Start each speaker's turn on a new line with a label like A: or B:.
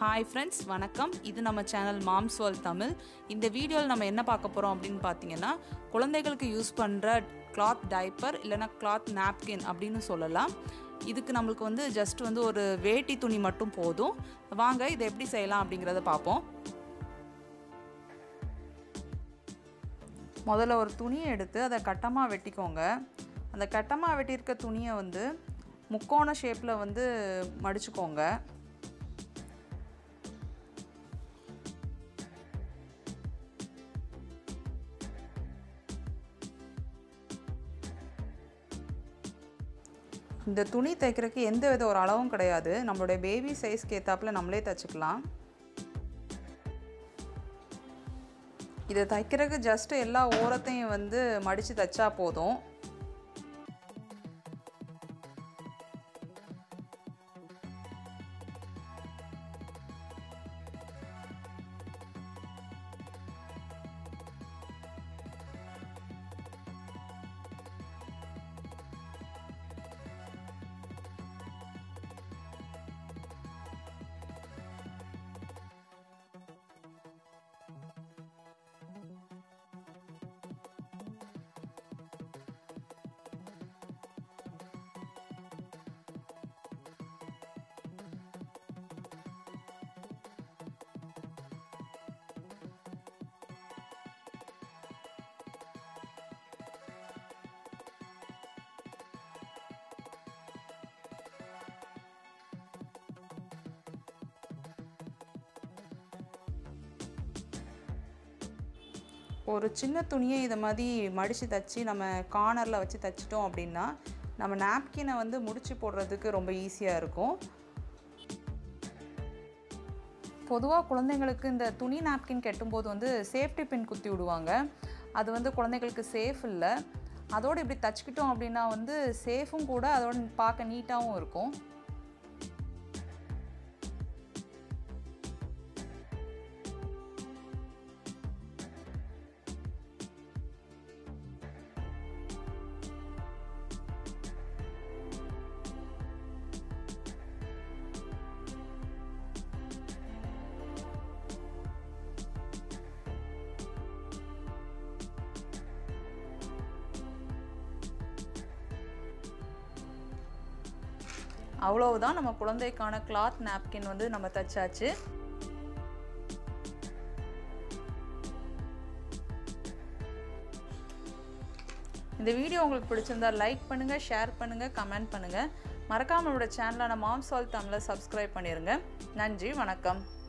A: Hi friends, வணக்கம். இது நம்ம சேனல் மாம்ஸ் வேர்ல்ட் தமிழ். இந்த வீடியோவில் நம்ம என்ன பார்க்க போறோம் அப்படின்னு பார்த்தீங்கன்னா, குழந்தைகளுக்கு யூஸ் பண்ற கிளாத் டைப்பர் இல்லனா கிளாத் நாப்கின் அப்படின்னு சொல்லலாம். இதுக்கு நமக்கு வந்து ஜஸ்ட் வந்து ஒரு வேட்டி துணி மட்டும் போதும். வாங்க இதை எப்படி செய்யலாம் அப்படிங்கறத பார்ப்போம். முதல்ல ஒரு துணியை எடுத்து அதை கட்டமா வெட்டிக்கோங்க. அந்த கட்டமா வெட்டியிருக்க துணியை வந்து முக்கோண ஷேப்ல வந்து மடிச்சுக்கோங்க. இந்த துணி தைக்கிறதுக்கு எந்த வித ஒரு அளவும் கிடையாது. நம்மளுடைய பேபி சைஸ்க்கு ஏத்தாப்புல நம்மளே தைச்சுக்கலாம். இதை தைக்கிறதுக்கு ஜஸ்ட் எல்லா ஓரத்தையும் வந்து மடிச்சு தைச்சா போதும். ஒரு சின்ன துணியை இதை மாதிரி மடித்து தைச்சி நம்ம கார்னரில் வச்சு தைச்சிட்டோம் அப்படின்னா நம்ம நாப்கினை வந்து முடிச்சு போடுறதுக்கு ரொம்ப ஈஸியாக இருக்கும். பொதுவாக குழந்தைங்களுக்கு இந்த துணி நாப்கின் கட்டும்போது வந்து சேஃப்டி பின் குத்தி விடுவாங்க. அது வந்து குழந்தைங்களுக்கு சேஃப் இல்லை. அதோடு இப்படி தைச்சிக்கிட்டோம் அப்படின்னா வந்து சேஃபும் கூட, அதோட பார்க்க நீட்டாகவும் இருக்கும். அவ்வளவுதான், நம்ம குழந்தைக்கான கிளாத் நாப்கின் வந்து நம்ம தச்சாச்சு. இந்த வீடியோ உங்களுக்கு பிடிச்சிருந்தா லைக் பண்ணுங்க, ஷேர் பண்ணுங்க, கமெண்ட் பண்ணுங்க. மறக்காம நம்மளோட சேனலான மாம்ஸ் வேர்ல்ட் தமிழை சப்ஸ்கிரைப் பண்ணிருங்க. நன்றி, வணக்கம்.